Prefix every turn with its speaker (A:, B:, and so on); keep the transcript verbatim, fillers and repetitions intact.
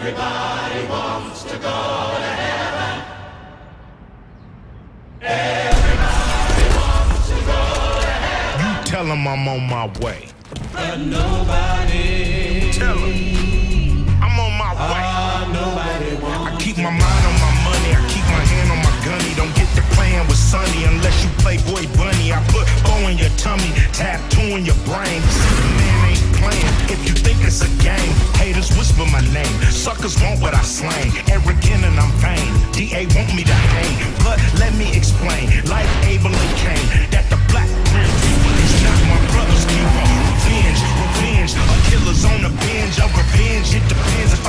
A: Everybody wants to go to heaven. Everybody wants to go to heaven.
B: You tell them I'm on my way.
A: But nobody.
B: Tell them I'm on my way.
A: Uh, nobody wants.
B: I keep my mind on my money. I keep my hand on my gunny. Don't get to playing with Sonny unless you play Boy Bunny. I put bow in your tummy, tattoo in your brain. Man ain't playing if you think it's a game. Haters whisper my name. Suckers want what I slang. Arrogant and I'm vain. D A want me to hang, but let me explain. Like Abel and Cain, that the black grim people is not my brother's keeper. Revenge, revenge. A killer's on the binge of revenge. It depends.